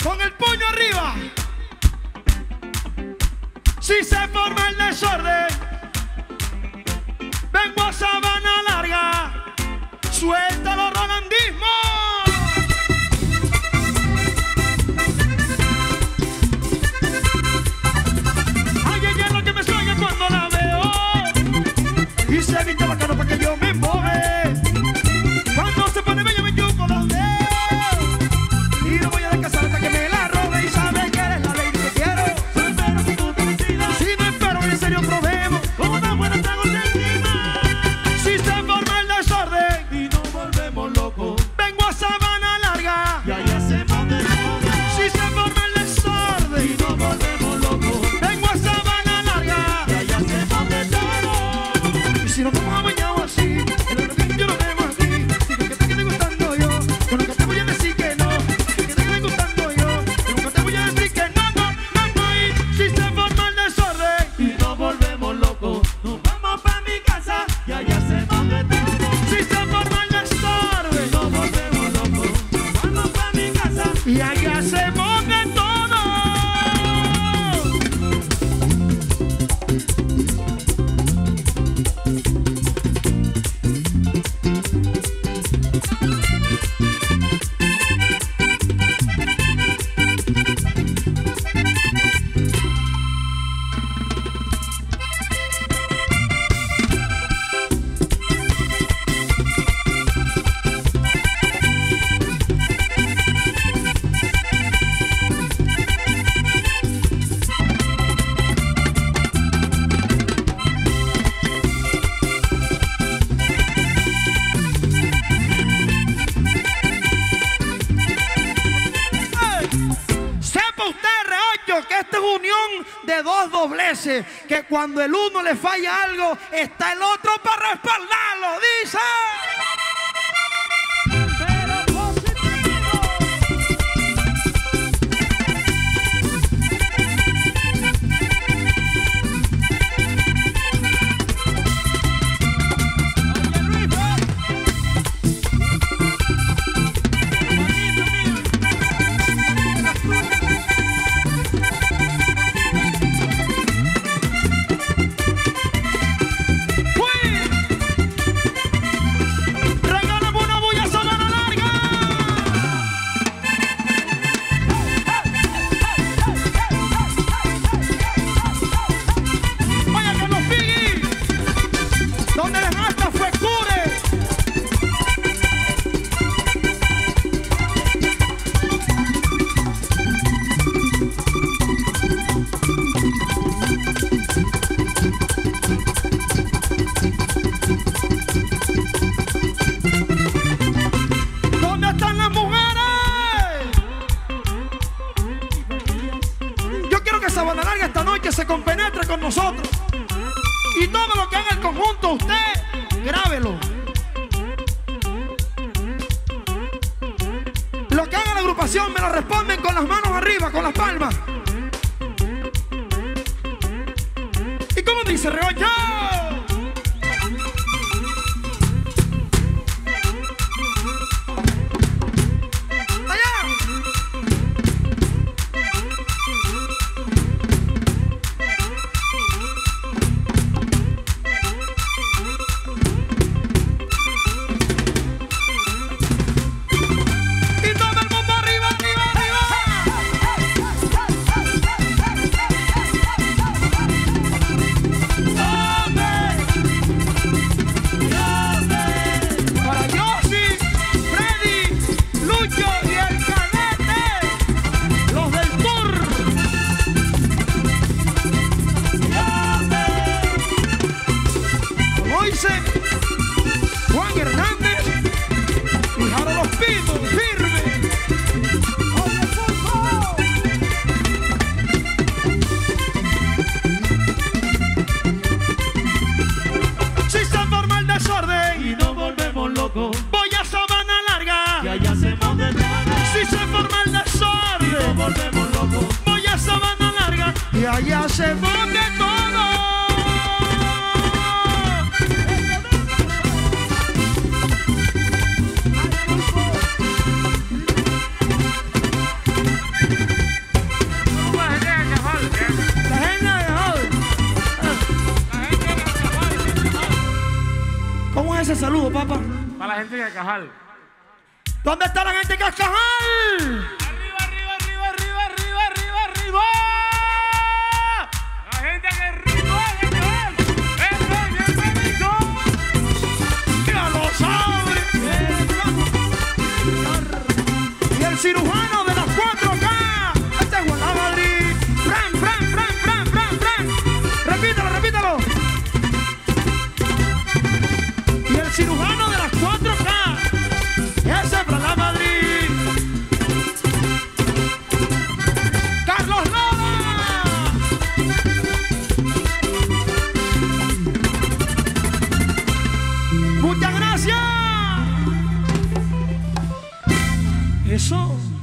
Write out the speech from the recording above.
con el puño arriba. Si se forma el desorden, vengo a Sabana Larga, suelta los rolandismos. Ay, ella es lo que me sueña cuando la veo, y se viste bacano para que yo me moje. Cuando se pone bella me chupo los dedos, y no voy a descansar hasta que me la robe. Y sabe que eres la lady que quiero. Solo espero que tú te decidas. Si no espero, en serio probemos como tan buenos tragos encima. Si se forma el desorden y nos volvemos locos, vengo a Sabana Larga y ahí hacemos de todo. Si se forma el desorden y nos volvemos locos, vengo a Sabana Larga y ahí hacemos de todo. Y si nos vamos a bañar así, yo lo vemos así. Si lo que te quede gustando yo, con lo que te voy a decir que no. Si que te quede gustando yo, con lo que te voy a decir que no, no, no, no. Y si se forma el desorden y nos volvemos locos, nos vamos pa' mi casa y allá hacemos de todo. Si se forma el desorden y nos volvemos locos, nos vamos pa' mi casa y allá hacemos de todo. Que esta es unión de dos dobleces, que cuando el uno le falla algo, está el otro para respaldarlo, dice. Sabana Larga esta noche se compenetre con nosotros, y todo lo que haga el conjunto usted, grábelo. Lo que haga la agrupación me lo responden con las manos arriba, con las palmas. ¿Y cómo dice Reocho? Juan Hernández y ahora los pitos firme. Si se forma el desorden y nos volvemos locos, voy a Sabana Larga y allá hacemos de todo. Si se forma el desorden y nos volvemos locos, voy a Sabana Larga y allá hacemos de todo. saludo, papá. Para la gente de Cajal. ¿Dónde está la gente de Cascajal? Arriba, arriba, arriba, arriba, arriba, arriba, arriba. La gente que arriba, señor. Bienvenido. Ya lo sabe. Y el cirujano de las 4K. Este es Juan Madrid. Fran, Fran, Fran, Fran, Fran, Fran. Repítalo, repítalo. Y el cirujano de las 4K. Ese es Fran Madrid. Carlos Lola. Muchas gracias. Eso.